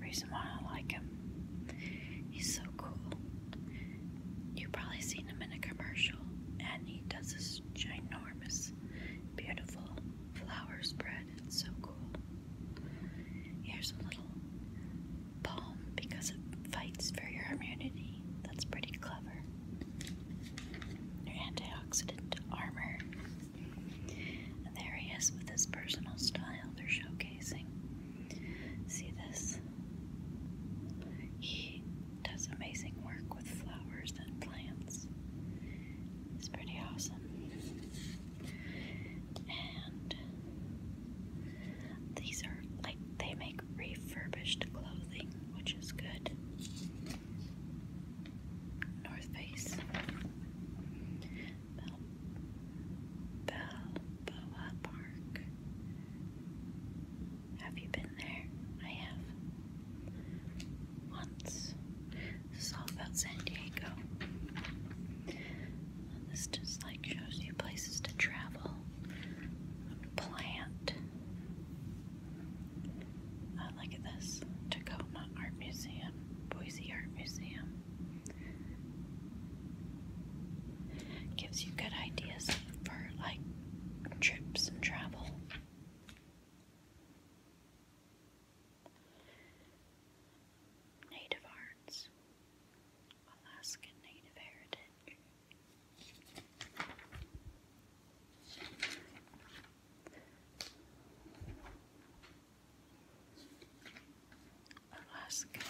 reason why I like him. He's so cool. You've probably seen him in a commercial, and he does this ginormous, beautiful flower spread. It's so cool. Here's a little balm because it fights for your immunity. That's pretty clever. Your antioxidant armor. And there he is with his personal style they're showcasing. See this? He does amazing work with flowers and plants. It's pretty awesome. And these are like, they make refurbished clothing, which is good. North Face. Balboa Park. Have you been there? I have. Once. This is all about San Diego. This just like shows you places to travel, plant. Look at this. Tacoma Art Museum, Boise Art Museum. Gives you good ideas for like trips and travel. Native Arts, Alaskan Native Heritage. Alaska.